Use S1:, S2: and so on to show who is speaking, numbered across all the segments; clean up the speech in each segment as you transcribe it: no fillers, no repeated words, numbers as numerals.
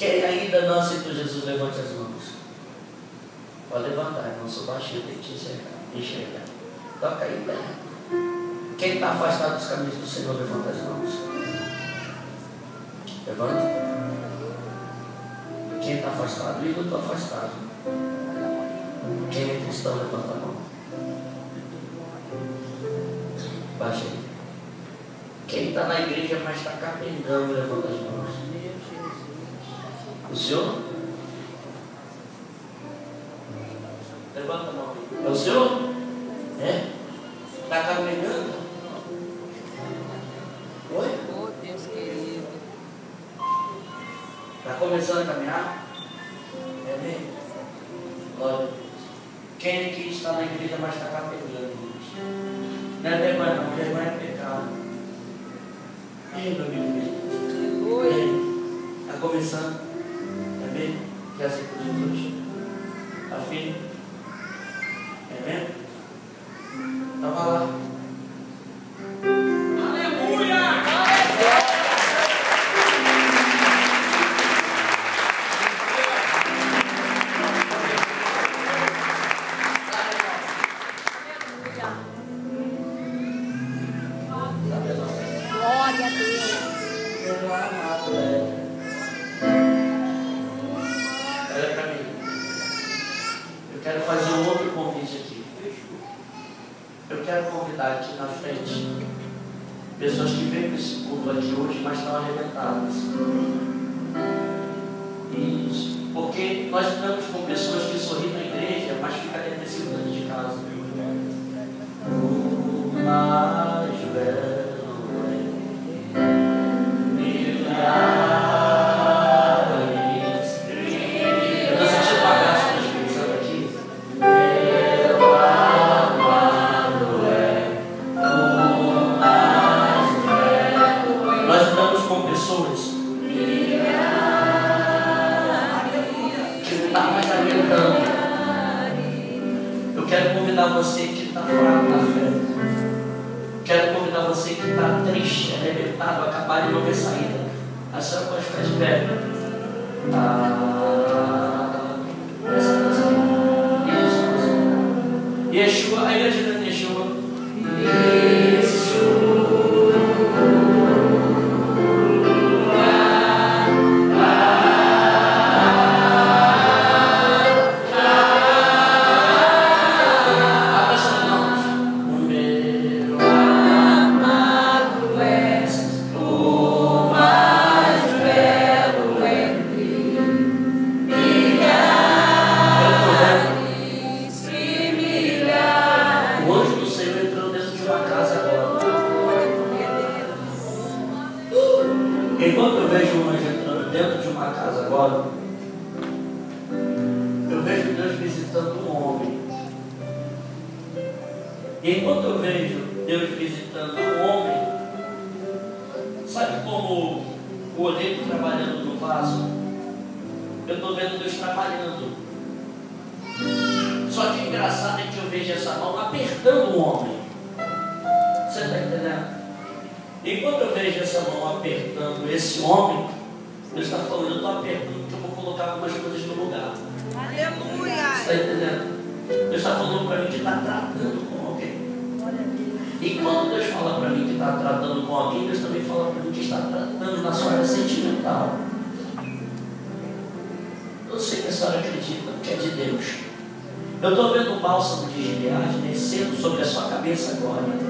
S1: Quem ainda não aceitou Jesus, levante as mãos. Pode levantar, irmão. Sou baixinho, tem que te enxergar. Toca aí, pé. Quem está afastado dos caminhos do Senhor, levanta as mãos. Levanta. Quem está afastado? Eu estou afastado. Quem é cristão, levanta a mão. Baixa aí. Quem está na igreja, mas está capengando, levanta as mãos. O senhor? Levanta a mão. É o senhor? É? Está capengando? Oi?
S2: Oh, Deus querido.
S1: Está começando a caminhar? É mesmo? Glória a Deus. Quem aqui está na igreja, mas está capengando? Não é vergonha, não. Vergonha é pecado. Ei, meu amigo. Está começando. É mesmo? Quer aceitar Jesus? Está firme? É mesmo? Então vai lá.
S2: Glória a Deus.
S1: Olha para mim. Eu quero fazer um outro convite aqui. Eu quero convidar aqui na frente pessoas que veio para esse culto aqui hoje, mas estão arrebentadas. Isso. Porque nós estamos com pessoas que sorriem na igreja, mas ficam depressivas dentro de casa. O mais belo é milhares. Eu estou sentindo uma graça do Espírito Santo aqui. Meu amado é o mais belo. Nós estamos com pessoas que não estão mais aguentando. Eu quero convidar você que está fraco na fé. Quero convidar você que está triste, arrebentado, acabado de não ver saída. A senhora pode ficar de pé. Essa dança aqui. Isso. Yeshua, a igreja da Yeshua. Enquanto eu vejo um anjo entrando dentro de uma casa agora, eu vejo Deus visitando um homem. E enquanto eu vejo Deus visitando um homem, sabe como o oleiro trabalhando no vaso? Eu estou vendo Deus trabalhando. Só que o engraçado é que eu vejo essa mão apertando o homem. Você está entendendo? Enquanto eu vejo essa mão apertando esse homem, Deus está falando, eu estou apertando porque eu vou colocar algumas coisas no lugar.
S2: Aleluia.
S1: Você está entendendo? Deus está falando para mim que está tratando com alguém. E quando Deus fala para mim que está tratando com alguém, Deus também fala para mim que está tratando na sua área sentimental. Eu sei que a senhora acredita que é de Deus. Eu estou vendo o bálsamo de Gileade descendo sobre a sua cabeça agora.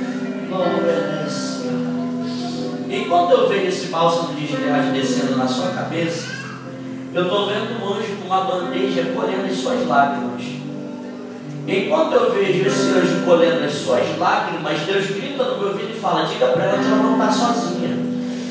S1: E quando eu vejo esse bálsamo de Gileade descendo na sua cabeça, eu estou vendo um anjo com uma bandeja colhendo as suas lágrimas. Enquanto eu vejo esse anjo colhendo as suas lágrimas, Deus grita no meu ouvido e fala, diga para ela que ela não está sozinha.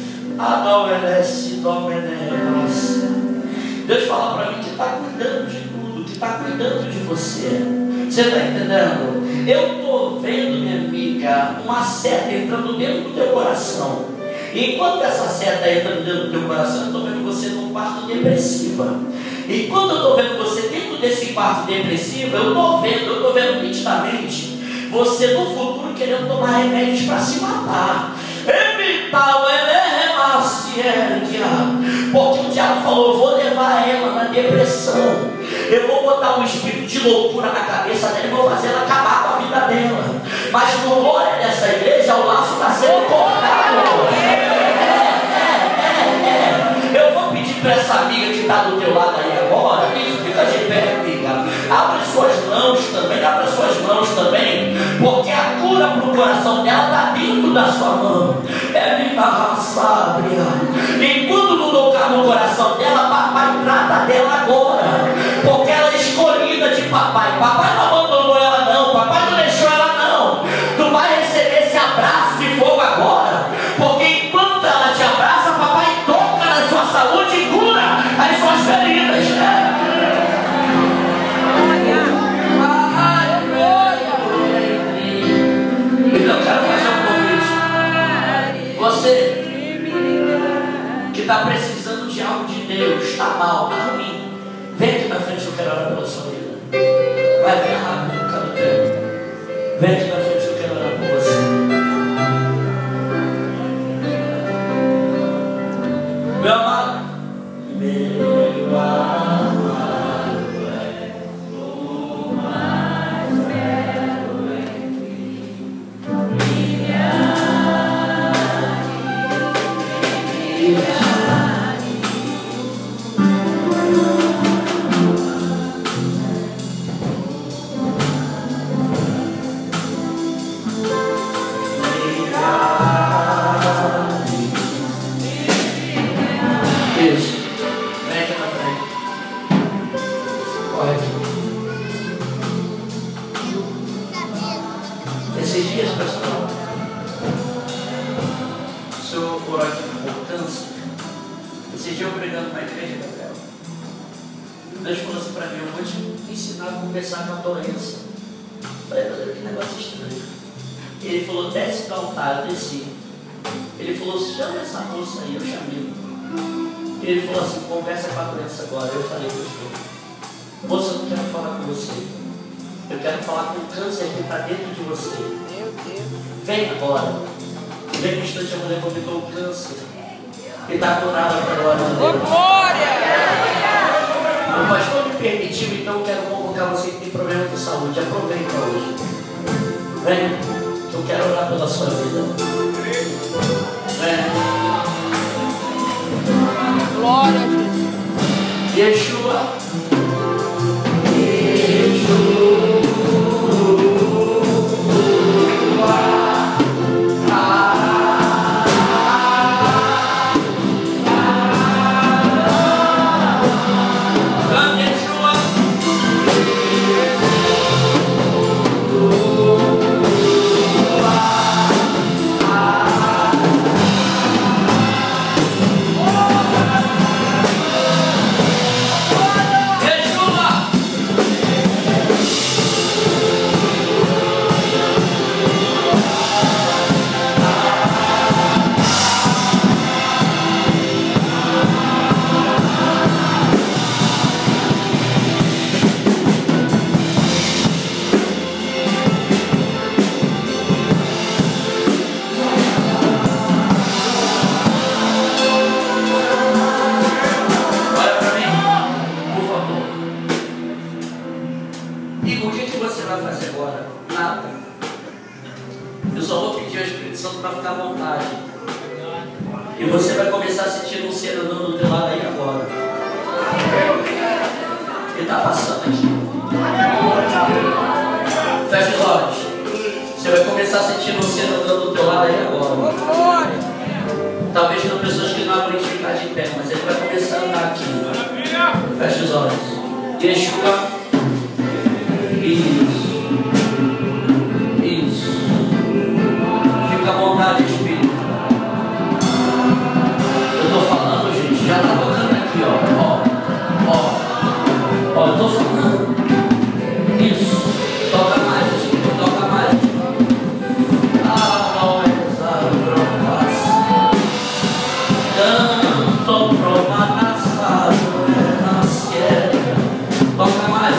S1: Deus fala para mim que está cuidando de tudo, que está cuidando de você. Você está entendendo? Eu estou vendo, minha amiga, uma seta entrando dentro do teu coração. E enquanto essa seta entra dentro do teu coração, eu estou vendo você num quarto depressiva. E quando eu estou vendo você dentro desse quarto depressivo, eu estou vendo nitidamente você no futuro querendo tomar remédios para se matar. Porque o diabo falou, depressão. Eu vou botar um espírito de loucura na cabeça dela e vou fazer ela acabar com a vida dela. Mas no glória dessa igreja, o laço está sendo cortado. Eu vou pedir para essa amiga que está do teu lado aí agora, isso, fica de pé, amiga. Abre suas mãos também, porque a cura para o coração dela está dentro da sua mão. É minha raça, enquanto não tocar no coração dela, papai trata dela agora, porque ela é escolhida de papai. Papai não abandonou ela não, papai não deixou ela não. Tu vai receber esse abraço de fogo agora, porque enquanto ela te abraça, papai toca na sua saúde e cura as suas feridas. Eu quero fazer um convite. Você que está precisando de algo de Deus, está mal, está ruim, vem aqui na frente, eu quero orar pela sua vida. Vai, vem rápido, cadê o tempo? Vem aqui na frente, eu quero orar por você. Meu amado, meu amado é o mais belo entre isso. Vem aqui na frente. Corre aqui. Esses dias, pessoal, o senhor orou aqui por câncer. Esses dias eu pregando na igreja, Gabriel, Deus falou assim para mim: eu vou te ensinar a conversar com a doença. Eu falei: meu Deus, que negócio estranho. Ele falou: desce do altar. Eu desci. Ele falou: chama essa moça aí. Eu chamei. Ele falou assim: conversa com a doença agora. Eu falei: pastor, moça, eu não quero falar com você. Eu quero falar com o câncer que está dentro de você.
S2: Meu Deus.
S1: Vem agora. Vem no instante, a mulher vomitou o câncer. E está curada para a glória de Deus.
S2: Glória!
S1: O pastor me permitiu, então eu quero convocar você que tem problema de saúde. Aproveita hoje. Vem, que eu quero orar pela sua vida. Vem.
S2: Glória a Jesus.
S1: Yeshua. E você vai começar a sentir um ser andando do teu lado aí agora. Ele está passando aqui. Fecha os olhos. Você vai começar a sentir um ser andando do teu lado aí agora. Talvez tenham pessoas que não aguentem ficar de pé, mas ele vai começar a andar aqui. Fecha os olhos. Yeshua. Isso. Isso. Fica à vontade, Espírito. Eu estou falando, gente, já está tocando aqui, ó. Ó, eu estou falando. Isso. Toca mais, Espírito, toca mais. Ah, não é pesado, profaço. Tanto promanasado, nascer. Toca mais.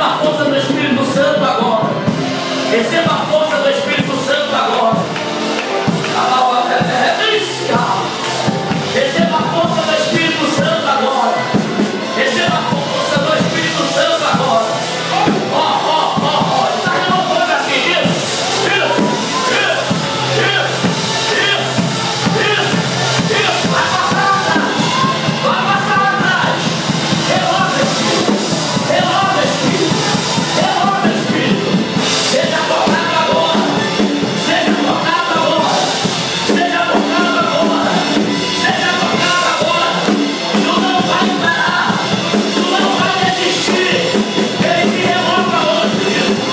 S1: a força do Espírito Santo agora. Receba a força do Espírito Santo agora. Receba a força do Espírito Santo agora. Receba a força do Espírito Santo agora. Está renovando aqui. Isso. Vai passar atrás. Renova, Espírito. Seja tocado agora. Seja tocado agora. Tu não vai parar. Tu não vai desistir. Ele te renova hoje.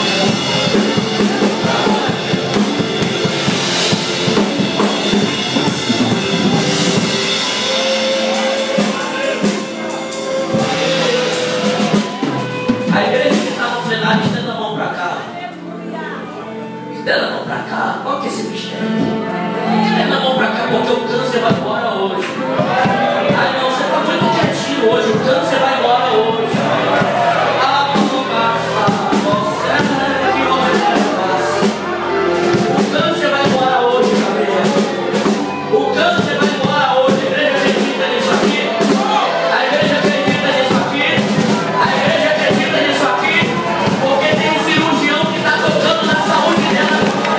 S1: A igreja que está no plenário, estenda a mão para cá. Estenda a mão para cá. Qual que é esse mistério? Estenda a mão para cá porque o câncer vai embora hoje. Ai não, você está muito quietinho hoje. O câncer vai embora hoje. O câncer vai embora hoje, cabelo. O câncer vai embora hoje. A igreja acredita nisso aqui. A igreja acredita nisso aqui. A igreja acredita nisso aqui. Porque tem um cirurgião que está tocando na saúde dela.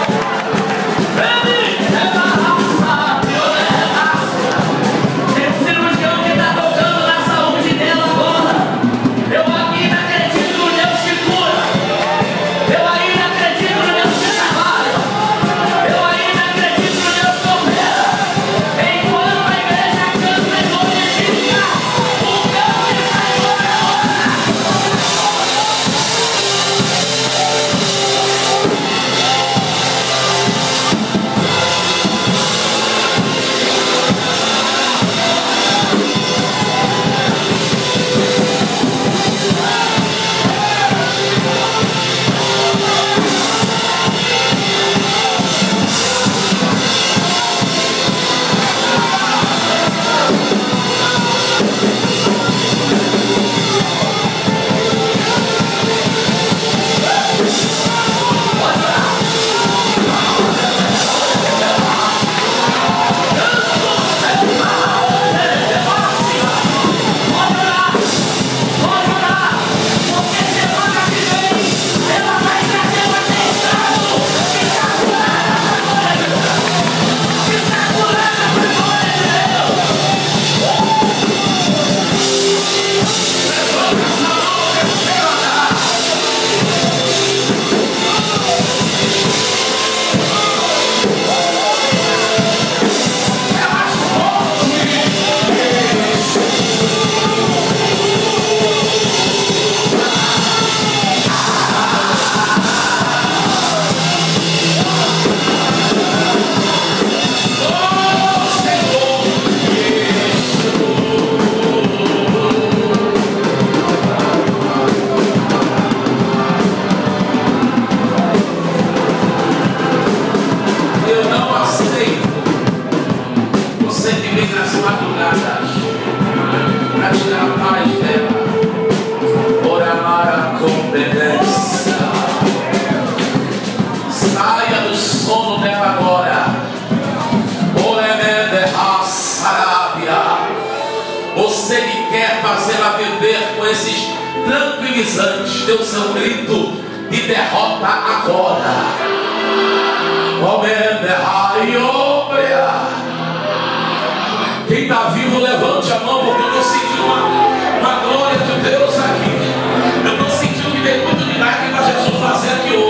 S1: Tem um cirurgião que está tocando na saúde dela agora. Eu ainda acredito no Deus que cura. Eu ainda acredito no Deus que trabalha. Eu ainda acredito no Deus que opera. Enquanto a igreja canta e glorifica, o câncer vai embora agora. Pode orar, porque semana que vem ela vai trazer uma atenção. Está curada para a glória de Deus. Está curada para a glória de Deus. Levanta essa mão, eu quero orar. É mais forte. Eu não aceito você que vem nas madrugadas para tirar a paz dela. Por amar a competência. Saia do sono dela agora. Por emenda a sarábia. Você que quer fazê-la viver com esses tranquilizantes, dê o seu grito de derrota agora. Quem está vivo, levante a mão, porque eu estou sentindo uma glória de Deus aqui. Eu estou sentindo que tem muito milagre para Jesus fazer aqui hoje.